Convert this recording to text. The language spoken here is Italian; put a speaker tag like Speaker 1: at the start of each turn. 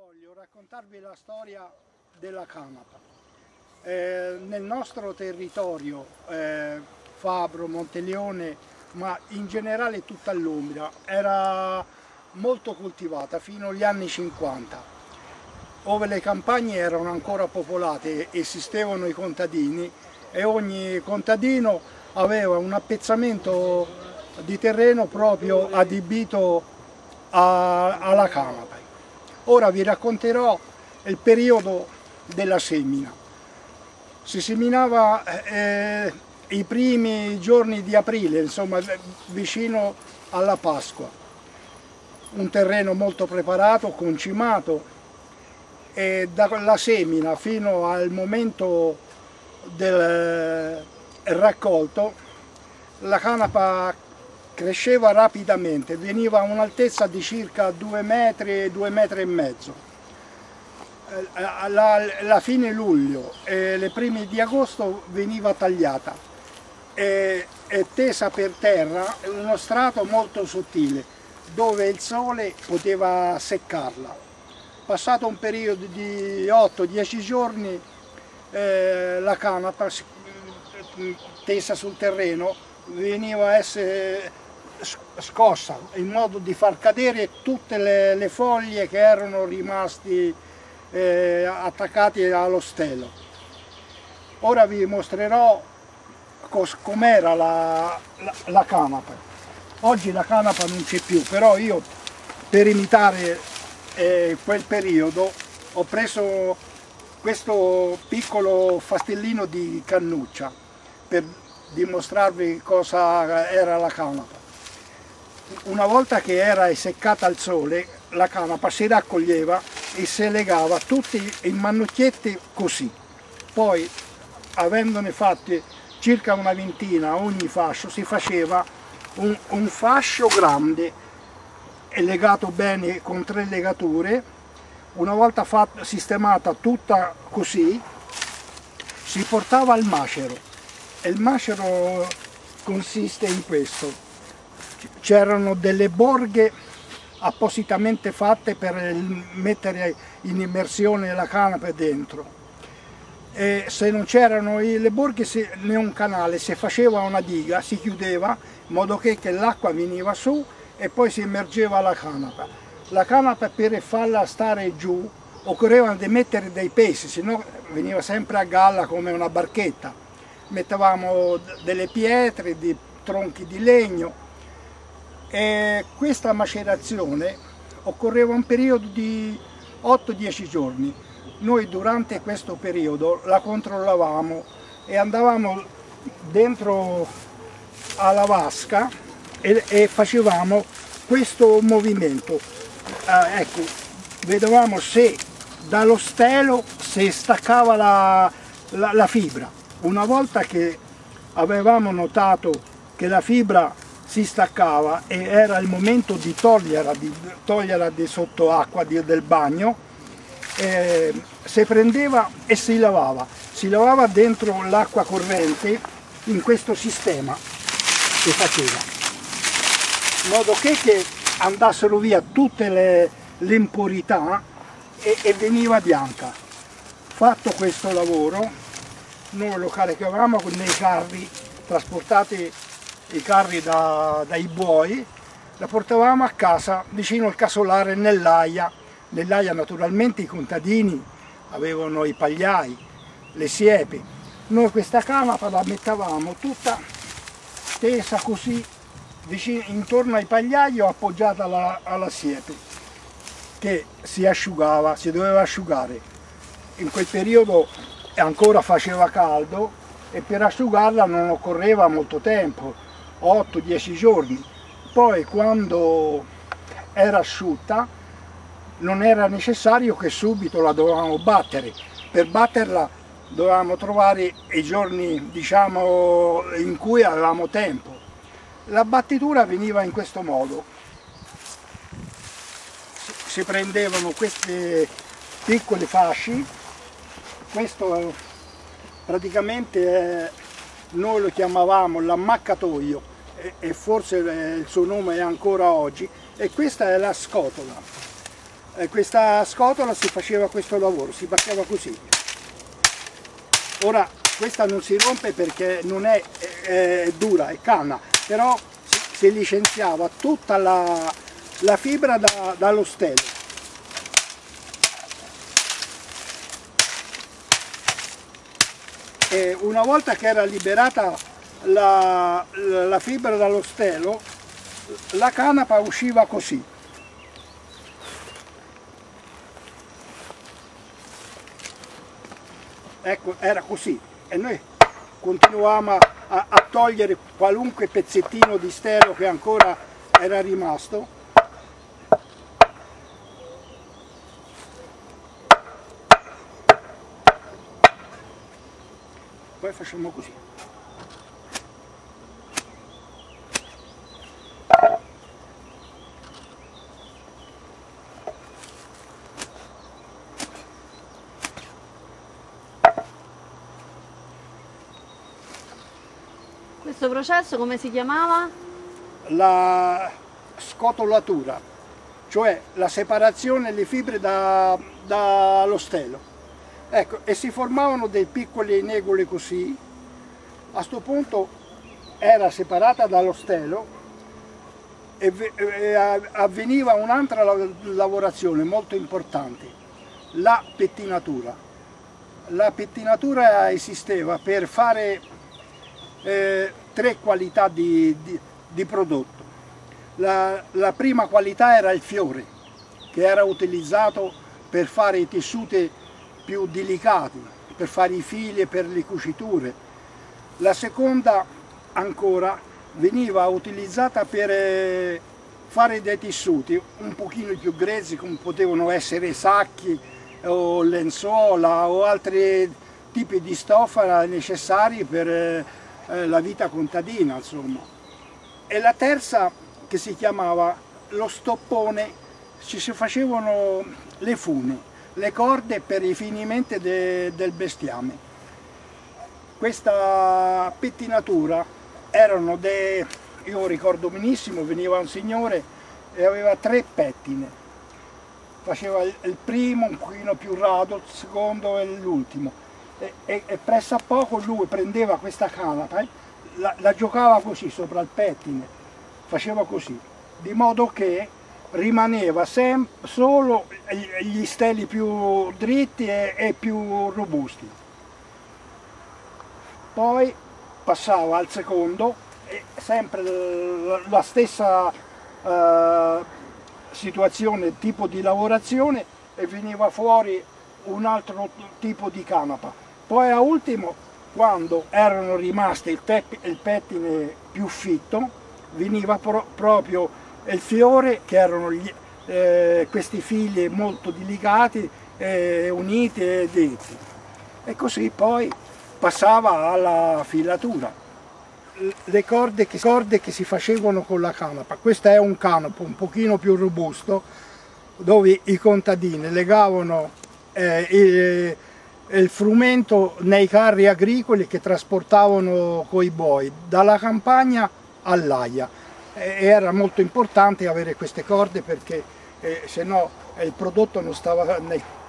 Speaker 1: Voglio raccontarvi la storia della canapa. Nel nostro territorio, Fabro, Monteleone, ma in generale tutta l'Umbria, era molto coltivata fino agli anni 50, dove le campagne erano ancora popolate, esistevano i contadini e ogni contadino aveva un appezzamento di terreno proprio adibito alla canapa. Ora vi racconterò il periodo della semina. Si seminava i primi giorni di aprile, insomma vicino alla Pasqua. Un terreno molto preparato, concimato, e dalla semina fino al momento del raccolto la canapa cresceva rapidamente, veniva a un'altezza di circa 2 metri, 2 metri e mezzo. Alla fine luglio e le prime di agosto veniva tagliata e tesa per terra in uno strato molto sottile dove il sole poteva seccarla. Passato un periodo di 8-10 giorni la canapa tesa sul terreno veniva a essere scossa in modo di far cadere tutte le foglie che erano rimaste attaccate allo stelo. Ora vi mostrerò com'era la canapa. Oggi la canapa non c'è più, però io per imitare quel periodo ho preso questo piccolo fastellino di cannuccia per dimostrarvi cosa era la canapa. Una volta che era seccata al sole, la canapa si raccoglieva e si legava tutti in mannucchietti così. Poi, avendone fatti circa una ventina ogni fascio, si faceva un fascio grande e legato bene con 3 legature. Una volta sistemata tutta così, si portava al macero. E il macero consiste in questo. C'erano delle borghe appositamente fatte per mettere in immersione la canapa dentro, e se non c'erano le borghe né un canale, si faceva una diga, si chiudeva in modo che l'acqua veniva su e poi si immergeva la canapa. La canapa, per farla stare giù, occorreva di mettere dei pesi, sennò veniva sempre a galla come una barchetta. Mettevamo delle pietre, dei tronchi di legno. E questa macerazione occorreva un periodo di 8-10 giorni. Noi durante questo periodo la controllavamo e andavamo dentro alla vasca e facevamo questo movimento. Ecco, vedevamo se dallo stelo si staccava la fibra. Una volta che avevamo notato che la fibra si staccava e era il momento di toglierla di sotto acqua del bagno, si prendeva e si lavava dentro l'acqua corrente in questo sistema che faceva, in modo che andassero via tutte le impurità e veniva bianca. Fatto questo lavoro, noi lo caricavamo nei carri, trasportati i carri dai buoi, la portavamo a casa vicino al casolare nell'aia. Nell'aia naturalmente i contadini avevano i pagliai, le siepi. Noi questa canapa la mettavamo tutta tesa così vicino, intorno ai pagliai o appoggiata alla siepe, che si asciugava, si doveva asciugare. In quel periodo ancora faceva caldo e per asciugarla non occorreva molto tempo, 8-10 giorni. Poi quando era asciutta non era necessario che subito la dovevamo battere. Per batterla dovevamo trovare i giorni, diciamo, in cui avevamo tempo. La battitura veniva in questo modo. Si prendevano questi piccoli fasci, questo praticamente noi lo chiamavamo l'ammaccatoio e forse il suo nome è ancora oggi, e questa è la scotola. questa scatola si faceva questo lavoro, si batteva così. Ora questa non si rompe perché non è dura, è canna, però si licenziava tutta la fibra dallo stelo. E una volta che era liberata la fibra dallo stelo, la canapa usciva così. Ecco, era così e noi continuavamo a togliere qualunque pezzettino di stelo che ancora era rimasto. Poi facciamo così.
Speaker 2: Questo processo come si chiamava?
Speaker 1: La scotolatura, cioè la separazione delle fibre dallo stelo. Ecco, e si formavano dei piccoli neguli così. A questo punto era separata dallo stelo e avveniva un'altra lavorazione molto importante, la pettinatura. La pettinatura esisteva per fare tre qualità di prodotto. La prima qualità era il fiore, che era utilizzato per fare i tessuti più delicati, per fare i fili e per le cuciture. La seconda ancora veniva utilizzata per fare dei tessuti un pochino più grezzi, come potevano essere sacchi o lenzuola o altri tipi di stoffa necessari per la vita contadina, insomma. E la terza, che si chiamava lo stoppone, ci si facevano le fune, le corde per i finimenti del bestiame. Questa pettinatura erano io ricordo benissimo, veniva un signore e aveva 3 pettine, faceva il primo un pochino più rado, il secondo e l'ultimo. E presso a poco lui prendeva questa canapa, la giocava così sopra il pettine, faceva così, di modo che rimaneva solo gli steli più dritti e più robusti. Poi passava al secondo, e sempre la stessa situazione, tipo di lavorazione, e veniva fuori un altro tipo di canapa. Poi a ultimo, quando erano rimasti il pettine più fitto, veniva proprio il fiore, che erano questi fili molto delicati, uniti e dritti. E così poi passava alla filatura. Le corde che si facevano con la canapa. Questo è un canapo un pochino più robusto, dove i contadini legavano il frumento nei carri agricoli che trasportavano coi buoi dalla campagna all'aia. Era molto importante avere queste corde perché se no il prodotto non stava